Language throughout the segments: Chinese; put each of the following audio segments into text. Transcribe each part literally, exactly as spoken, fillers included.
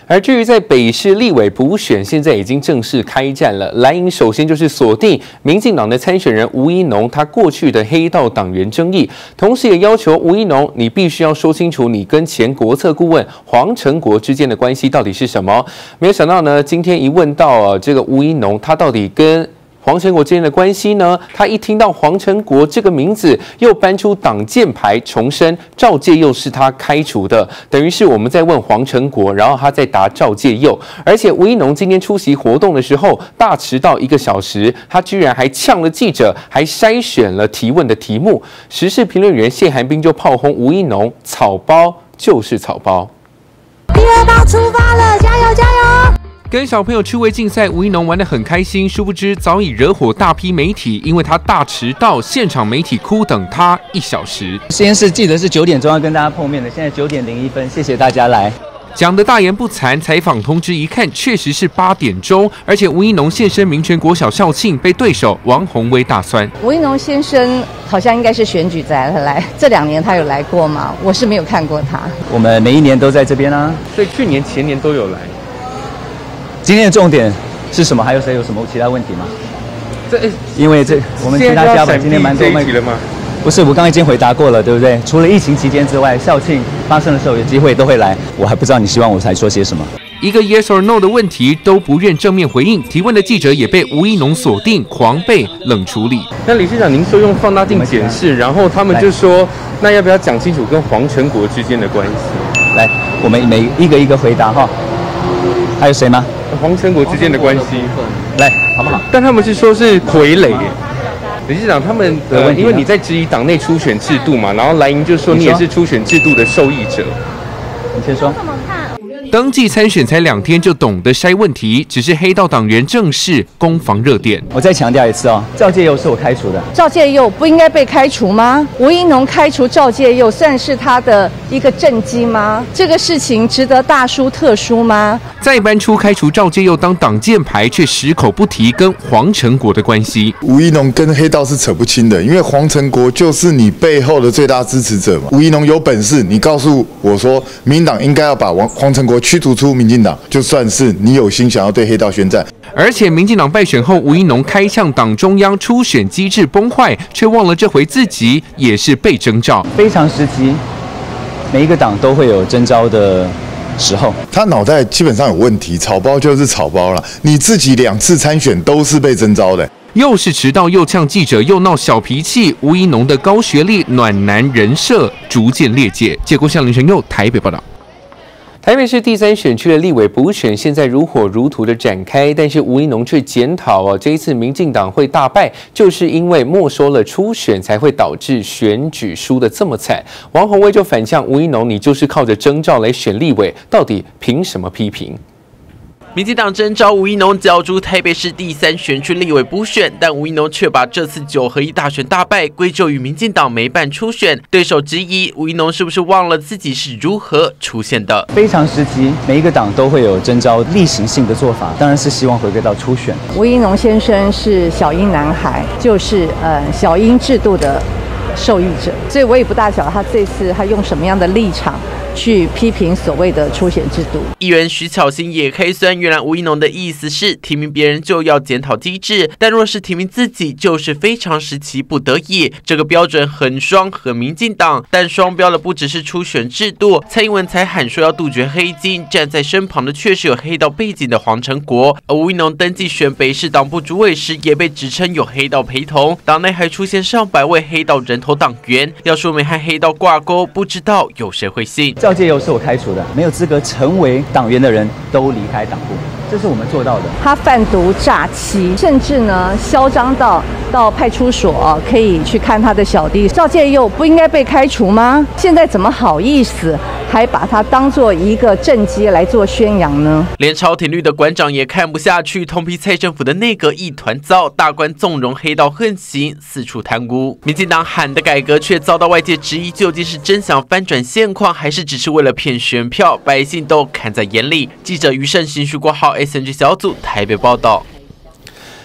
而至于在北市立委补选，现在已经正式开战了。蓝营首先就是锁定民进党的参选人吴怡农，他过去的黑道党员争议，同时也要求吴怡农，你必须要说清楚你跟前国策顾问黄成国之间的关系到底是什么。没有想到呢，今天一问到啊，这个吴怡农他到底跟黄成国之间的关系呢？他一听到黄成国这个名字，又搬出挡箭牌，重申赵介佑是他开除的，等于是我们在问黄成国，然后他在答赵介佑。而且吴怡农今天出席活动的时候，大迟到一个小时，他居然还呛了记者，还筛选了提问的题目。时事评论员谢寒冰就炮轰吴怡农，草包就是草包。 第二包出发了，加油加油！ 跟小朋友趣味竞赛，吴怡农玩得很开心，殊不知早已惹火大批媒体，因为他大迟到，现场媒体哭等他一小时。 实验室记得是九点钟要跟大家碰面的，现在九点零一分，谢谢大家来。 讲的大言不惭，采访通知一看，确实是八点钟，而且吴怡农现身民权国小校庆，被对手王宏威大酸。 吴怡农先生好像应该是选举才来，这两年他有来过吗？我是没有看过他。 我们每一年都在这边啊， 所以去年、前年都有来。 今天的重点是什么？还有谁有什么其他问题吗？ 这因为这我们其他家长今天蛮多问题了吗？不是，我刚刚已经回答过了，对不对？除了疫情期间之外，校庆发生的时候有机会都会来。我还不知道你希望我才说些什么。 一个 yes or no 的问题都不愿正面回应，提问的记者也被吴怡农锁定，狂被冷处理。那理事长，您说用放大镜检视，然后他们就说，那要不要讲清楚跟黄成国之间的关系？ 来，我们每一个一个回答哈。还有谁吗？ 黄成国之间的关系， 来，好不好？ 但他们是说是傀儡。理事长，他们呃，因为你在质疑党内初选制度嘛，然后蓝营就说你也是初选制度的受益者。 你先说。 登记参选才两天就懂得筛问题，只是黑道党员正式攻防热点。 我再强调一次哦，赵介佑是我开除的。 赵介佑不应该被开除吗？吴怡农开除赵介佑算是他的一个政绩吗？这个事情值得大书特书吗？ 再搬出开除赵介佑当挡箭牌，却矢口不提跟黄成国的关系。 吴怡农跟黑道是扯不清的，因为黄成国就是你背后的最大支持者嘛。吴怡农有本事，你告诉我说，民进党应该要把黄黄成国驱逐出民进党，就算是你有心想要对黑道宣战。 而且民进党败选后，吴怡农开呛党中央初选机制崩坏，却忘了这回自己也是被征召。 非常时期，每一个党都会有征召的时候。 他脑袋基本上有问题，草包就是草包了。你自己两次参选都是被征召的。 又是迟到，又呛记者，又闹小脾气。吴怡农的高学历暖男人设逐渐裂解。结果向林成佑台北报道。台北市第三选区的立委补选现在如火如荼的展开，但是吴怡农却检讨哦，这一次民进党会大败，就是因为没收了初选，才会导致选举输得这么惨。王宏威就反呛吴怡农，你就是靠着征召来选立委，到底凭什么批评？ 民进党征召吴怡农角逐台北市第三选区立委补选，但吴怡农却把这次九合一大选大败归咎于民进党没办初选。对手质疑吴怡农是不是忘了自己是如何出现的？ 非常时期，每一个党都会有征召例行性的做法，当然是希望回归到初选。 吴怡农先生是小英男孩，就是呃小英制度的受益者，所以我也不大晓得他这次他用什么样的立场去批评所谓的初选制度。 议员徐巧芯也开酸，原来吴怡农的意思是提名别人就要检讨机制，但若是提名自己就是非常时期不得已，这个标准很双和民进党，但双标的不只是初选制度，蔡英文才喊说要杜绝黑金，站在身旁的却是有黑道背景的黄成国，而吴怡农登记选北市党部主委时也被指称有黑道陪同，党内还出现上百位黑道人头党员，要说没和黑道挂钩，不知道有谁会信。 赵介佑是我开除的，没有资格成为党员的人都离开党部，这是我们做到的。 他贩毒诈欺，甚至呢嚣张到到派出所可以去看他的小弟。赵介佑不应该被开除吗？现在怎么好意思还把他当做一个政绩来做宣扬呢？ 连朝廷绿的馆长也看不下去，痛批蔡政府的内阁一团糟，大官纵容黑道横行，四处贪污。民进党喊的改革却遭到外界质疑，究竟是真想翻转现况，还是只是为了骗选票？百姓都看在眼里。记者余胜行徐国浩 S N G 小组台北报道。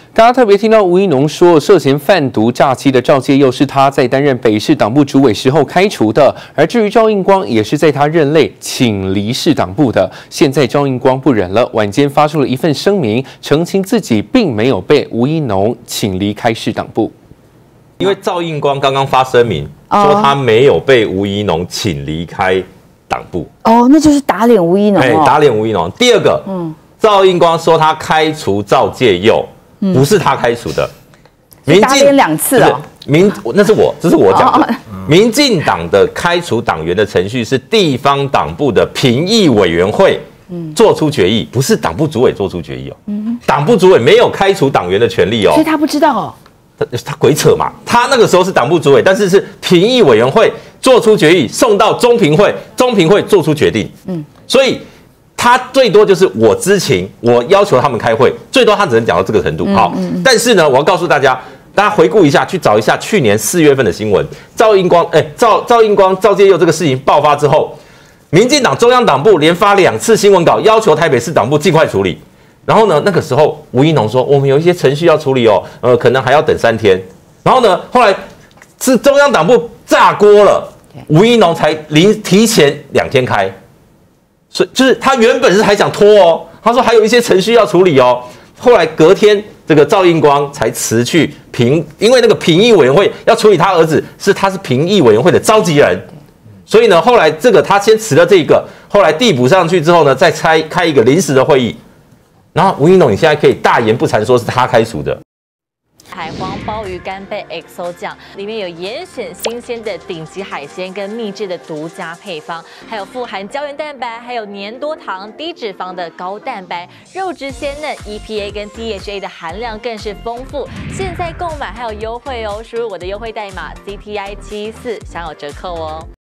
大家特别听到吴怡农说，涉嫌贩毒诈欺的赵介佑是他在担任北市党部主委时候开除的，而至于赵应光，也是在他任内请离市党部的。现在赵应光不忍了，晚间发出了一份声明，澄清自己并没有被吴怡农请离开市党部。 因为赵应光刚刚发声明说他没有被吴怡农请离开党部。 哦，那就是打脸吴怡农哦， 打脸吴怡农。第二个，嗯，赵应光说他开除赵介佑。不是他开除的， 民进两次哦， 民那是我，这是我讲的。民进党的开除党员的程序是地方党部的评议委员会做出决议，不是党部主委做出决议哦。党部主委没有开除党员的权利哦， 所以他不知道哦。 他他鬼扯嘛，他那个时候是党部主委，但是是评议委员会做出决议，送到中评会，中评会做出决定。嗯，所以。他最多就是我知情，我要求他们开会，最多他只能讲到这个程度。好，但是呢，我要告诉大家，大家回顾一下，去找一下去年四月份的新闻，赵应光，哎，赵赵应光、赵介佑这个事情爆发之后，民进党中央党部连发两次新闻稿，要求台北市党部尽快处理。然后呢，那个时候吴怡农说，我们有一些程序要处理哦，呃，可能还要等三天。然后呢，后来是中央党部炸锅了，吴怡农才临提前两天开。所以就是他原本是还想拖哦，他说还有一些程序要处理哦。后来隔天，这个赵应光才辞去评，因为那个评议委员会要处理他儿子，是他是评议委员会的召集人，所以呢，后来这个他先辞了这个，后来递补上去之后呢，再开开一个临时的会议。然后吴怡农，你现在可以大言不惭说是他开除的。 海皇鲍鱼干贝 X O 酱里面有严选新鲜的顶级海鲜跟秘制的独家配方，还有富含胶原蛋白，还有粘多糖、低脂肪的高蛋白，肉质鲜嫩 ，E P A 跟 D H A 的含量更是丰富。现在购买还有优惠哦，输入我的优惠代码 C T I 七四享有折扣哦。